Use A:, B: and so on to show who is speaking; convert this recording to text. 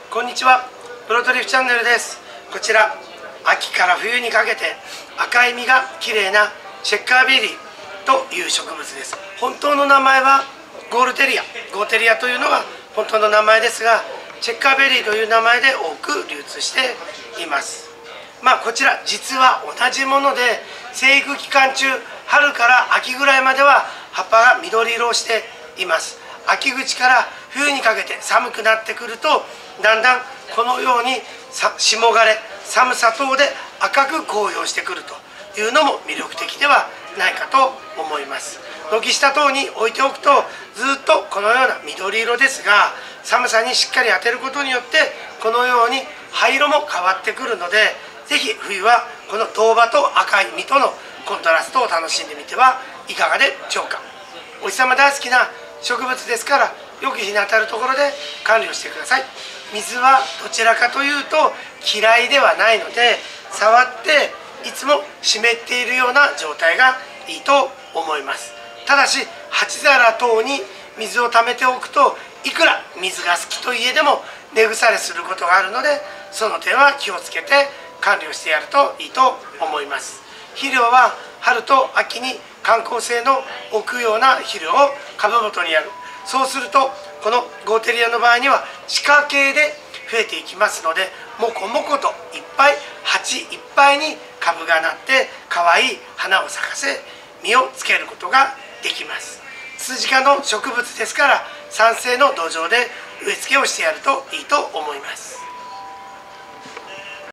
A: こんにちは、プロトリュフチャンネルです。こちら秋から冬にかけて赤い実がきれいなチェッカーベリーという植物です。本当の名前はゴーテリアというのが本当の名前ですが、チェッカーベリーという名前で多く流通しています。こちら実は同じもので、生育期間中春から秋ぐらいまでは葉っぱが緑色をしています。秋口から冬にかけて寒くなってくると、だんだんこのように霜枯れ、寒さ等で赤く紅葉してくるというのも魅力的ではないかと思います。軒下等に置いておくとずっとこのような緑色ですが、寒さにしっかり当てることによってこのように葉色も変わってくるので、是非冬はこの銅葉と赤い実とのコントラストを楽しんでみてはいかがでしょうか。お日様大好きな植物ですから、よく日に当たるところで管理をしてください。水はどちらかというと嫌いではないので、触っていつも湿っているような状態がいいと思います。ただし鉢皿等に水を溜めておくと、いくら水が好きといえでも根腐れすることがあるので、その点は気をつけて管理をしてやるといいと思います。肥料は春と秋に緩効性の置くような肥料を株元にやる。そうするとこのゴーテリアの場合には地下茎で増えていきますので、もこもこといっぱい鉢いっぱいに株がなって可愛い花を咲かせ実をつけることができます。ツツジ科の植物ですから、酸性の土壌で植え付けをしてやるといいと思います。